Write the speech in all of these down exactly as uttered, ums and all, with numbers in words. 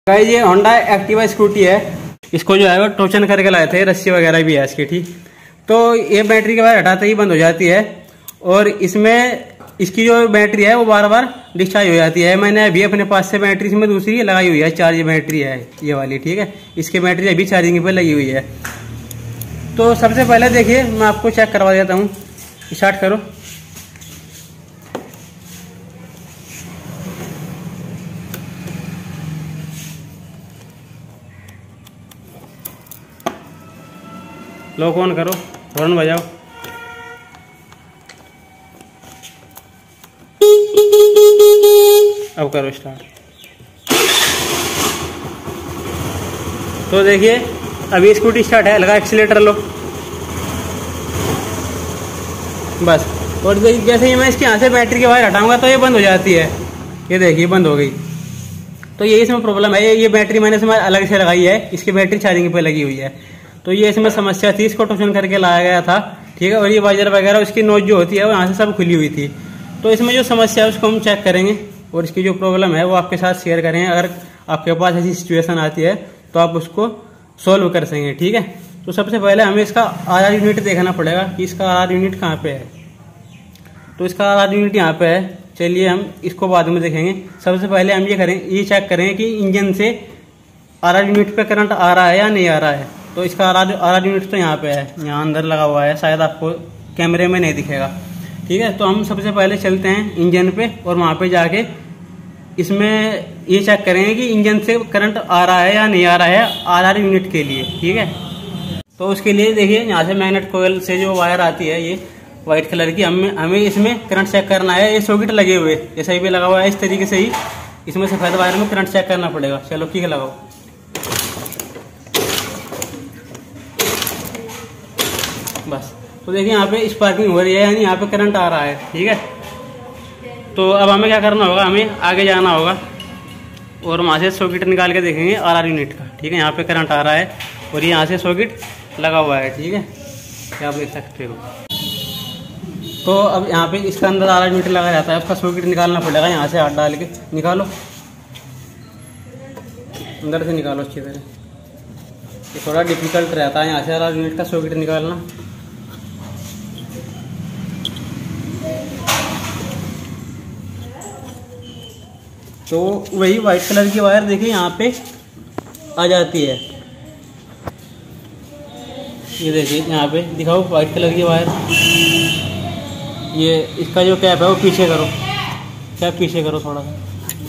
Guys ये Honda Activa scooty है, इसको जो है वो टोचन करके लाए थे, रस्सी वगैरह भी है इसकी। ठीक, तो ये बैटरी के बाद हटाते ही बंद हो जाती है और इसमें इसकी जो बैटरी है वो बार बार डिस्चार्ज हो जाती है। मैंने अभी अपने पास से बैटरी इसमें दूसरी लगाई हुई है, चार्ज बैटरी है ये वाली। ठीक है, इसकी बैटरी अभी चार्जिंग पे लगी हुई है। तो सबसे पहले देखिए मैं आपको चेक करवा देता हूँ। स्टार्ट करो। लॉक ऑन करो, हॉर्न बजाओ। अब करो स्टार्ट। तो देखिए अभी स्कूटी स्टार्ट है, लगा एक्सीलेटर लो बस। और जैसे ही मैं इसके यहाँ से बैटरी के वायर हटाऊंगा तो ये बंद हो जाती है। ये देखिए बंद हो गई। तो ये इसमें प्रॉब्लम है। ये ये बैटरी मैंने इसमें अलग से लगाई है, इसकी बैटरी चार्जिंग पे लगी हुई है। तो ये इसमें समस्या थी, इसको टोचन करके लाया गया था। ठीक है, और ये वाइजर वगैरह उसकी नोच जो होती है वो यहाँ से सब खुली हुई थी। तो इसमें जो समस्या है उसको हम चेक करेंगे और इसकी जो प्रॉब्लम है वो आपके साथ शेयर करेंगे। अगर आपके पास ऐसी सिचुएशन आती है तो आप उसको सोल्व कर सकेंगे। ठीक है, तो सबसे पहले हमें इसका आर आर यूनिट देखना पड़ेगा कि इसका आर आर यूनिट कहाँ पे है। तो इसका आर आर यूनिट यहाँ पे है। चलिए हम इसको बाद में देखेंगे। सबसे पहले हम ये करें ये चेक करें कि इंजन से आर आर यूनिट पे करंट आ रहा है या नहीं आ रहा है। तो इसका आर आर यूनिट तो यहाँ पे है, यहाँ अंदर लगा हुआ है, शायद आपको कैमरे में नहीं दिखेगा। ठीक है, तो हम सबसे पहले चलते हैं इंजन पे और वहाँ पे जाके इसमें ये चेक करेंगे कि इंजन से करंट आ रहा है या नहीं आ रहा है आर आर यूनिट के लिए। ठीक है, तो उसके लिए देखिए यहाँ से मैग्नेट कोयल से जो वायर आती है ये व्हाइट कलर की, हमें हमें इसमें करंट चेक करना है। ये सॉकेट लगे हुए जैसे भी लगा हुआ है, इस तरीके से ही इसमें सफेद वायर में करंट चेक करना पड़ेगा। चलो ठीक है, लगाओ। बस, तो देखिए यहाँ पे स्पार्किंग हो रही है, यानी यहाँ पे करंट आ रहा है। ठीक है, तो अब हमें क्या करना होगा, हमें आगे जाना होगा और वहाँ से सॉकेट निकाल के देखेंगे आर आर यूनिट का। ठीक है, यहाँ पे करंट आ रहा है और ये यहाँ से सॉकेट लगा हुआ है। ठीक है, क्या आप देख सकते हो। तो अब यहाँ पे इसका अंदर आर आर यूनिट लगा रहता है, उसका सॉकेट निकालना पड़ेगा। यहाँ से हाथ डाल के निकालो, अंदर से निकालो अच्छी तरह। ये थोड़ा डिफिकल्ट रहता है यहाँ से आर आर यूनिट का सॉकेट निकालना। तो वही वाइट कलर की वायर देखिए यहाँ पे आ जाती है। ये देखिए यहाँ पे दिखाओ वाइट कलर की वायर। ये इसका जो कैप है वो पीछे करो, कैप पीछे करो थोड़ा सा।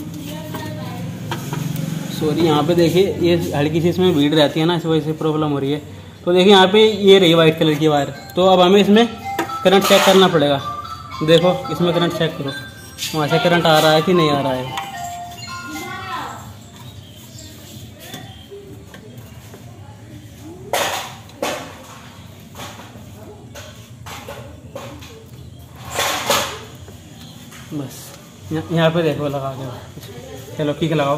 सॉरी, यहाँ पे देखिए ये हल्की सी इसमें भीड़ रहती है ना, इस वजह से प्रॉब्लम हो रही है। तो देखिए यहाँ पे ये रही वाइट कलर की वायर। तो अब हमें इसमें करंट चेक करना पड़ेगा। देखो इसमें करंट चेक करो, वहाँ से करंट आ रहा है कि नहीं आ रहा है। बस यहाँ पे देखो लगा के। चलो ठीक है, लगाओ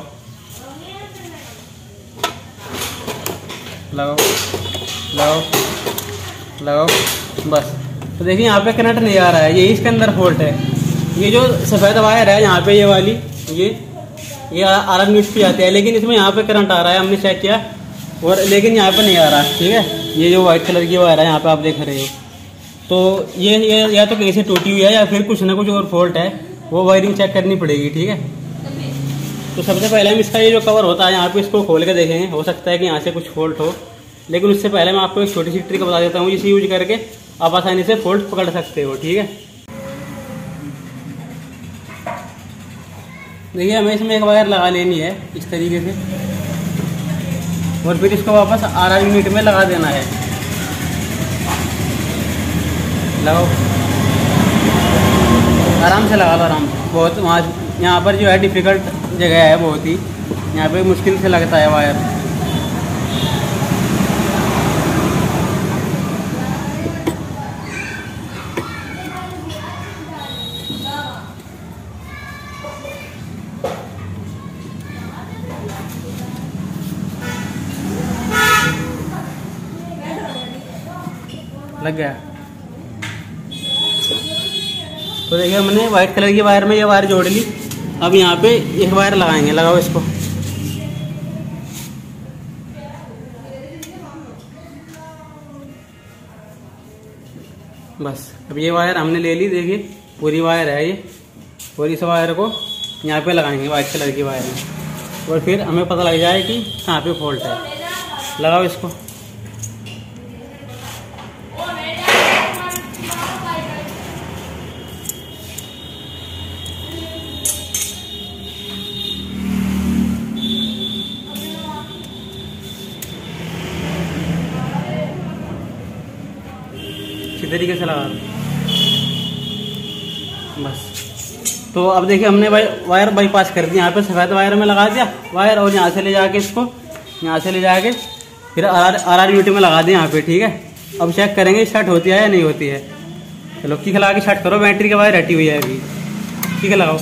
लगाओ लगाओ लगाओ। बस, तो देखिए यहाँ पे करंट नहीं आ रहा है, यही इसके अंदर फॉल्ट है। ये जो सफ़ेद वायर है यहाँ पे, ये वाली ये ये आर आर यूनिट पे जाती है, लेकिन इसमें यहाँ पे करंट आ रहा है, हमने चेक किया, और लेकिन यहाँ पे नहीं आ रहा। ठीक है, ये जो वाइट कलर की वायर है यहाँ पे आप देख रहे हो। तो ये ये या तो कहीं से टूटी हुई है या फिर कुछ ना कुछ और फॉल्ट है, वो वायरिंग चेक करनी पड़ेगी। ठीक है, तो सबसे पहले हम इसका ये जो कवर होता है यहाँ पे इसको खोल के देखेंगे। हो सकता है कि यहाँ से कुछ फॉल्ट हो, लेकिन उससे पहले मैं आपको एक छोटी सी ट्रिक बता देता हूँ, जिसे यूज करके आप आसानी से फॉल्ट पकड़ सकते हो। ठीक है, देखिए हमें इसमें एक वायर लगा लेनी है इस तरीके से, और फिर इसको वापस आर आर यूनिट में लगा देना है। लगाओ, आराम से लगा लो, आराम से। बहुत वहाँ यहाँ पर जो है डिफ़िकल्ट जगह है, बहुत ही यहाँ पे मुश्किल से लगता है वायर। लग गया। तो देखिए हमने व्हाइट कलर की वायर में ये वायर जोड़ ली। अब यहाँ पे एक वायर लगाएंगे, लगाओ इसको। बस अब ये वायर हमने ले ली, देखिए पूरी वायर है ये, और इस वायर को यहाँ पे लगाएंगे वाइट कलर की वायर में, और फिर हमें पता लग जाए कि कहाँ पे फॉल्ट है। लगाओ इसको। इसी तरीके से लगा दो बस। तो अब देखिए हमने वायर बाईपास कर दी, यहाँ पे सफ़ेद वायर में लगा दिया वायर, और यहाँ से ले जाके इसको यहाँ से ले जाके फिर आर आर आर यूटी में लगा दिया यहाँ पे, ठीक है। अब चेक करेंगे स्टार्ट होती है या नहीं होती है। चलो किक लगा के स्टार्ट करो, बैटरी की वायर हटी हुई है अभी, किक लगाओ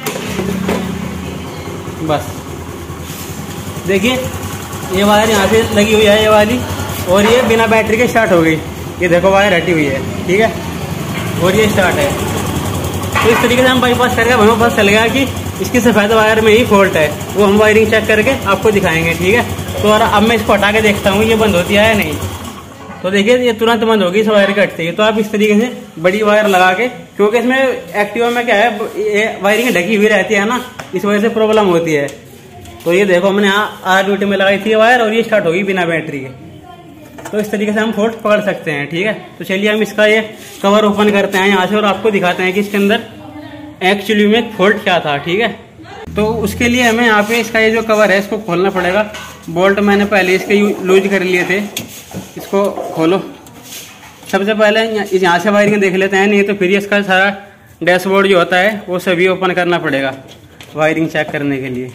बस। देखिए ये वायर यहाँ पे लगी हुई है ये वाली, और ये बिना बैटरी के स्टार्ट हो गई। ये देखो वायर हटी हुई है, ठीक है, और ये स्टार्ट है। तो इस तरीके से हम बाईपास करके हमें पता चल गया कि इसकी सफ़ेद वायर में ही फॉल्ट है, वो हम वायरिंग चेक करके आपको दिखाएंगे, ठीक है। तो और अब मैं इसको हटा के देखता हूँ ये बंद होती है या नहीं। तो देखिए ये तुरंत बंद होगी इस वायर कटते ही। तो आप इस तरीके से बड़ी वायर लगा के, क्योंकि इसमें एक्टिवा में क्या है, ये वायरिंग ढकी हुई रहती है ना, इस वजह से प्रॉब्लम होती है। तो ये देखो हमने यहाँ आर ड्यूटी में लगाई थी वायर, और ये स्टार्ट होगी बिना बैटरी के। तो इस तरीके से हम फॉल्ट पकड़ सकते हैं, ठीक है। तो चलिए हम इसका ये कवर ओपन करते हैं यहाँ से, और आपको दिखाते हैं कि इसके अंदर एक्चुअली में फॉल्ट क्या था, ठीक है। तो उसके लिए हमें यहाँ पे इसका ये जो कवर है इसको खोलना पड़ेगा। बोल्ट मैंने पहले इसके लूज कर लिए थे, इसको खोलो। सबसे पहले यहाँ से वायरिंग देख लेते हैं, नहीं तो फिर इसका सारा डैशबोर्ड जो होता है वो सभी ओपन करना पड़ेगा वायरिंग चेक करने के लिए।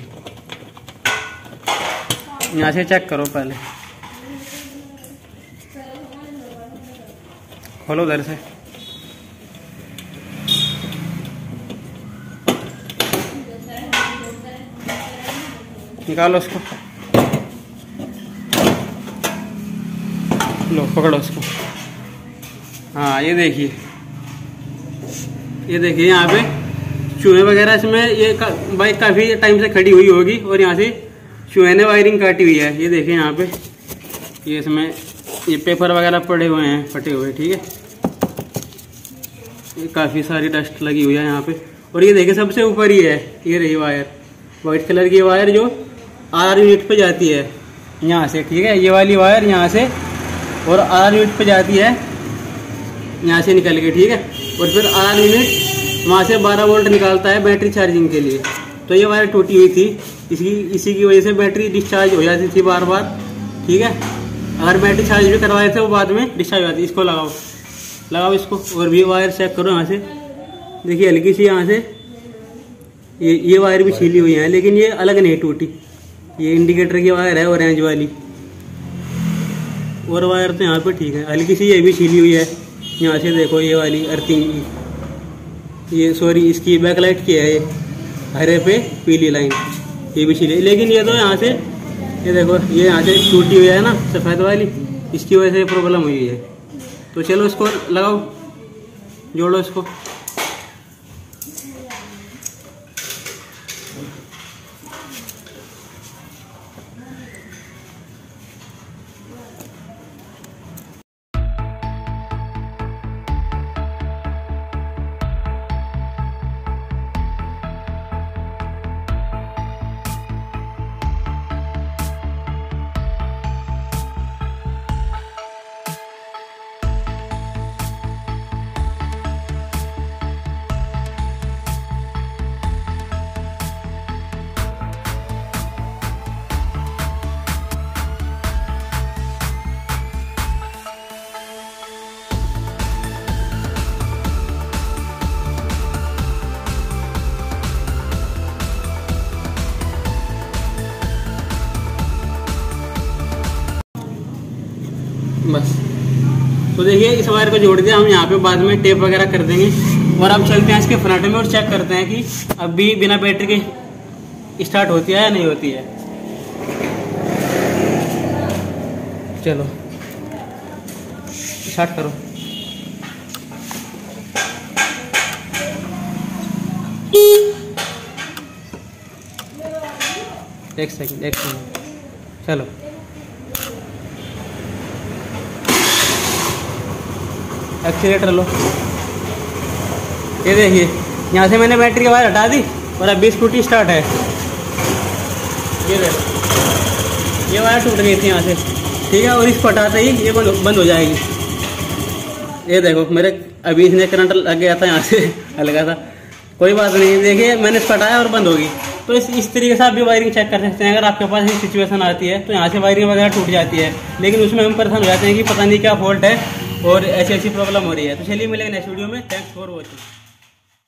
यहाँ से चेक करो पहले, खोलो उधर से। निकालो उसको, लो पकड़ो उसको। हाँ ये देखिए, ये देखिए यहाँ पे चूहे वगैरह इसमें, ये का, बाइक काफ़ी टाइम से खड़ी हुई होगी, और यहाँ से चूहे ने वायरिंग काटी हुई है। ये देखिए यहाँ पे ये इसमें ये पेपर वगैरह पड़े हुए हैं, फटे हुए, ठीक है। ये काफ़ी सारी डस्ट लगी हुई है यहाँ पे। और ये देखिए सबसे ऊपर ही है, ये रही वायर, वाइट कलर की वायर जो आर यूनिट पे जाती है यहाँ से, ठीक है। ये वाली वायर यहाँ से और आर यूनिट पे जाती है यहाँ से निकल के, ठीक है। और फिर आर यूनिट वहाँ से बारह वोल्ट निकालता है बैटरी चार्जिंग के लिए। तो ये वायर टूटी हुई थी, इसी इसी की वजह से बैटरी डिस्चार्ज हो जाती थी बार बार, ठीक है। अगर बैटरी चार्ज भी करवाए थे वो बाद में डिस्चार्ज हो जाती। इसको लगाओ, लगाओ इसको, और भी वायर चेक करो यहाँ से। देखिए हल्की सी यहाँ से ये ये वायर भी छीली हुई है, लेकिन ये अलग नहीं टूटी। ये इंडिकेटर की वायर है ऑरेंज वाली, और वायर तो यहाँ पे ठीक है। हल्की सी ये भी छीली हुई है यहाँ से, देखो ये वाली अर्थिंग की, ये सॉरी इसकी बैकलाइट की है, ये हरे पे पीली लाइन, ये भी छीली। लेकिन ये तो यहाँ से ये देखो ये यहाँ से टूटी हुई है ना सफ़ेद वाली, इसकी वजह से प्रॉब्लम हुई है। तो चलो इसको लगाओ, जोड़ो इसको। बस तो देखिए इस वायर को जोड़ दिया हम, यहाँ पे बाद में टेप वगैरह कर देंगे। और अब चलते हैं इसके फ्रंट में और चेक करते हैं कि अब भी बिना बैटरी के स्टार्ट होती है या नहीं होती है। चलो स्टार्ट करो। एक सेकंड एक सेकंड चलो। एक्सीलेटर लो, ये देखिए यहाँ से मैंने बैटरी की वायर हटा दी और अभी स्कूटी स्टार्ट है। ये देखो ये वायर टूट गई थी यहाँ से, ठीक है, और इसको हटाते ही ये बंद बंद हो जाएगी। ये देखो मेरे अभी इसने करंट लग गया था यहाँ से हल्का सा, कोई बात नहीं, देखिए मैंने इसको हटाया और बंद होगी। तो इस इस तरीके से आप भी वायरिंग चेक कर सकते हैं। अगर आपके पास ये सिचुएशन आती है तो यहाँ से वायरिंग वगैरह टूट जाती है, लेकिन उसमें हम परेशान हो जाते हैं कि पता नहीं क्या फॉल्ट है और ऐसी ऐसी प्रॉब्लम हो रही है। तो चलिए मिलेंगे नेक्स्ट वीडियो में। Thanks for watching.